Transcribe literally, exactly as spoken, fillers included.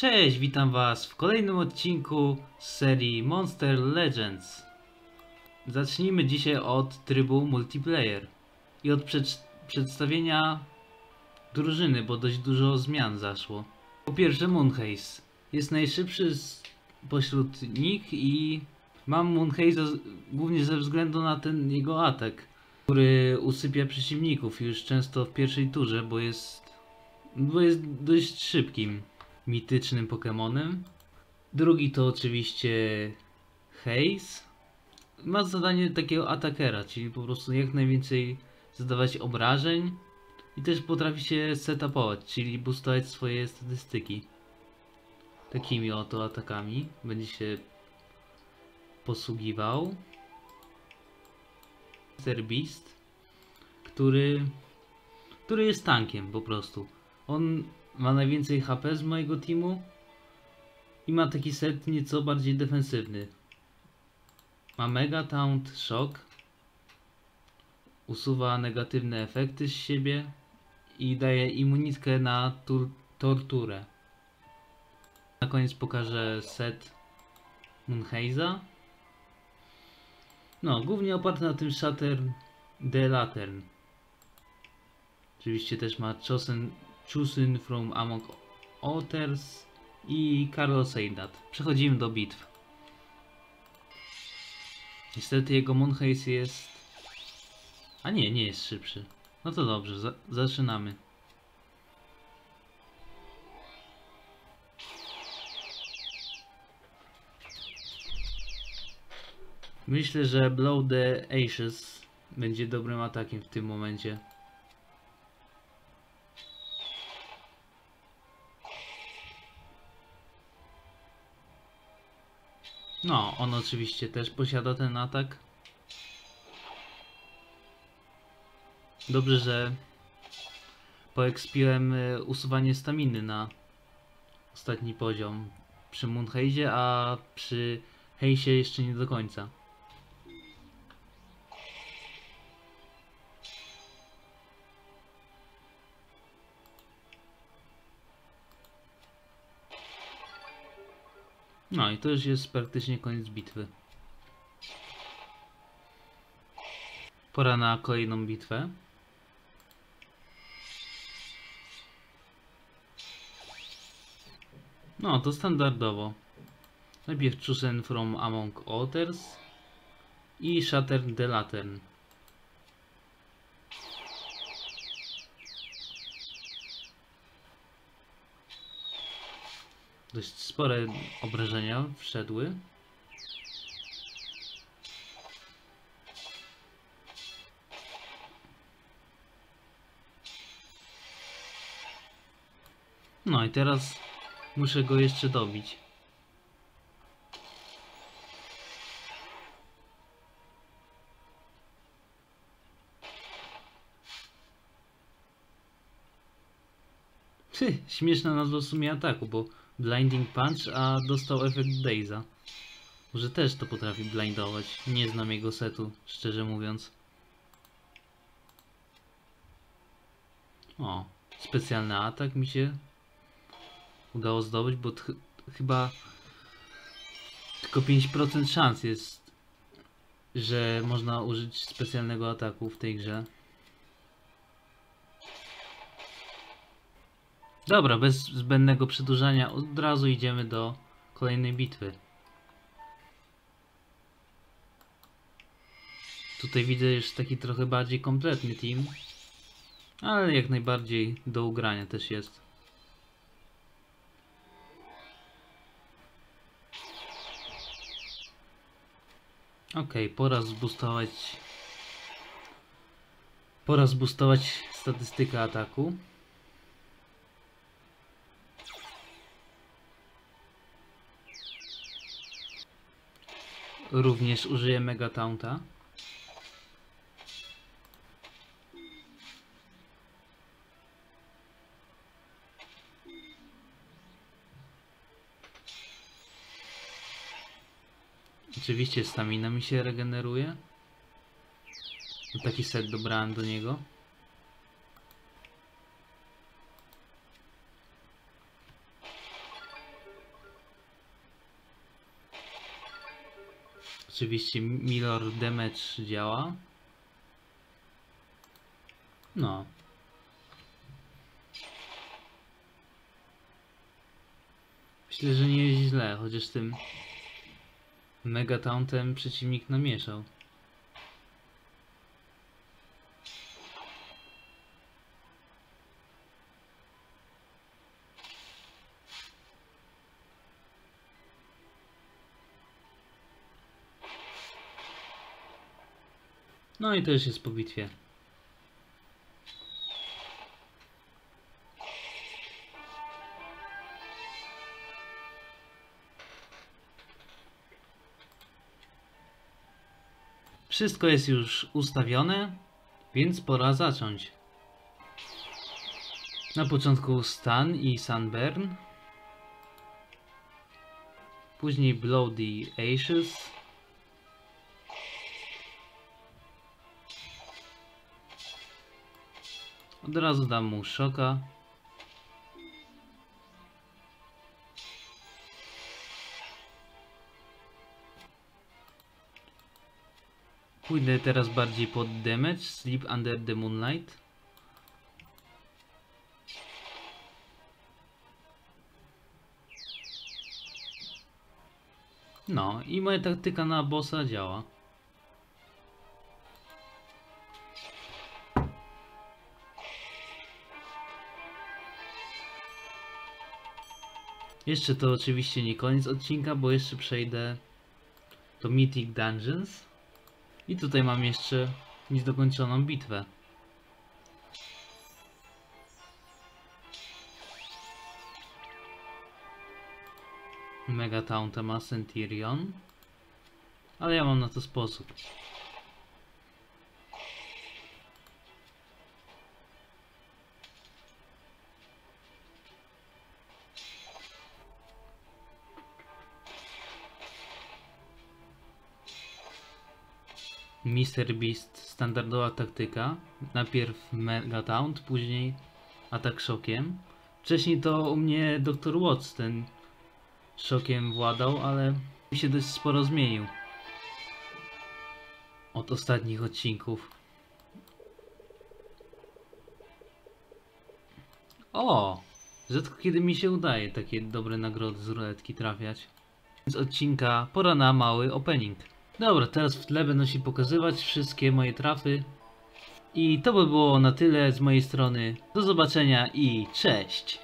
Cześć, witam was w kolejnym odcinku z serii Monster Legends. Zacznijmy dzisiaj od trybu multiplayer i od przed przedstawienia drużyny, bo dość dużo zmian zaszło. Po pierwsze, Moonhaze jest najszybszy z pośród nich i mam Moonhaze'a głównie ze względu na ten jego atak, który usypia przeciwników już często w pierwszej turze, bo jest, bo jest dość szybkim, mitycznym Pokemonem. Drugi to oczywiście Haze. Ma zadanie takiego atakera, czyli po prostu jak najwięcej zadawać obrażeń i też potrafi się setupować, czyli boostować swoje statystyki. Takimi oto atakami będzie się posługiwał. Mister Beast, który, który jest tankiem po prostu. On ma najwięcej H P z mojego teamu i ma taki set nieco bardziej defensywny. Ma Mega Taunt, Shock, usuwa negatywne efekty z siebie i daje immunitkę na torturę. Na koniec pokażę set Moonhaze'a. No, głównie oparty na tym Shatter the Lantern. Oczywiście też ma Chosen, chosen from Among Others i Carlos Seidat. Przechodzimy do bitw. Niestety jego Moonhaze jest... A nie, nie jest szybszy. No to dobrze, za zaczynamy. Myślę, że Blow the Ashes będzie dobrym atakiem w tym momencie. No, on oczywiście też posiada ten atak. Dobrze, że poekspiłem usuwanie staminy na ostatni poziom przy Moonhaze'ie, a przy Haze'ie jeszcze nie do końca. No i to już jest praktycznie koniec bitwy. Pora na kolejną bitwę. No to standardowo. Najpierw Chosen from Among Others i Shatter the Lantern. Dość spore obrażenia wszedły. No i teraz muszę go jeszcze dobić. Ty, śmieszna nazwa w sumie ataku, bo Blinding Punch, a dostał efekt Daze'a. Może też to potrafi blindować. Nie znam jego setu, szczerze mówiąc. O, specjalny atak mi się udało zdobyć, bo ch chyba tylko pięć procent szans jest, że można użyć specjalnego ataku w tej grze. Dobra, bez zbędnego przedłużania od razu idziemy do kolejnej bitwy. Tutaj widzę już taki trochę bardziej kompletny team, ale jak najbardziej do ugrania też jest. Ok, pora zboostować Pora zboostować statystykę ataku. Również użyję Mega Taunta. Oczywiście stamina mi się regeneruje. Taki set dobrałem do niego. Oczywiście Mirror Damage działa. No. Myślę, że nie jest źle, chociaż tym Mega Tauntem przeciwnik namieszał. No i to już jest po bitwie. Wszystko jest już ustawione, więc pora zacząć. Na początku Stun i Sunburn. Później Bloody Ashes. Od razu dam mu szoka. Pójdę teraz bardziej pod damage, Sleep Under the Moonlight. No i moja taktyka na bossa działa. Jeszcze to oczywiście nie koniec odcinka, bo jeszcze przejdę do Mythic Dungeons. I tutaj mam jeszcze niedokończoną bitwę. Mega Taunta ma Centurion, ale ja mam na to sposób. mister Beast, standardowa taktyka. Najpierw Mega Taunt, później atak szokiem. Wcześniej to u mnie doktor Watts ten szokiem władał, ale się dość sporo zmienił od ostatnich odcinków. O! Rzadko kiedy mi się udaje takie dobre nagrody z ruletki trafiać. Z odcinka pora na mały opening. Dobra, teraz w tle będę się pokazywać wszystkie moje trafy. I to by było na tyle z mojej strony. Do zobaczenia i cześć!